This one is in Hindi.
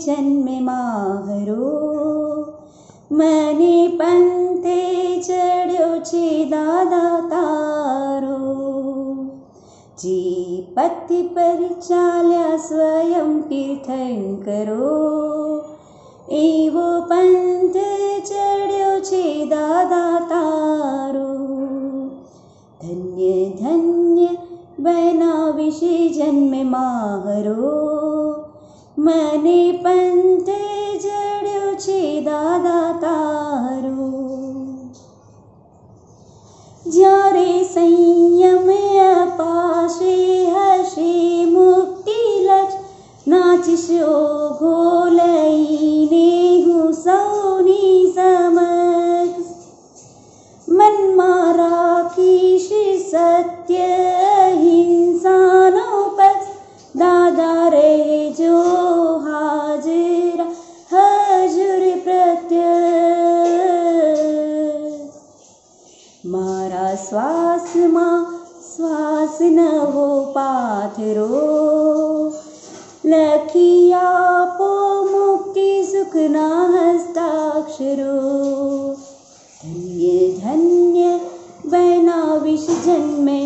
जन्म माहरो मने पंथे चढ़्यो छे दादा तारो। जी पति पर चाल्या स्वयं तीर्थंकरो एवो पंथ चढ़्यो छे दादा तारो। धन्य धन्य बनाविश जन्म माहरो मने पंथ चढ़्यो छे दादा तारो। ज्यारे संयम अपाशे हशे मुक्ति लक्ष्य नाचिश ओघो लईने हूँ सौनी समक्ष। मन में राखीश सत्य अहिंसानो पक्ष दादा रहे जो हाजिर हजूर प्रत्यक्ष। मारा श्वास मां श्वास नवो पाथरो लखी आपो मुक्ति सुखना हस्ताक्षरो। धन्य धन्य बनाविश जन्म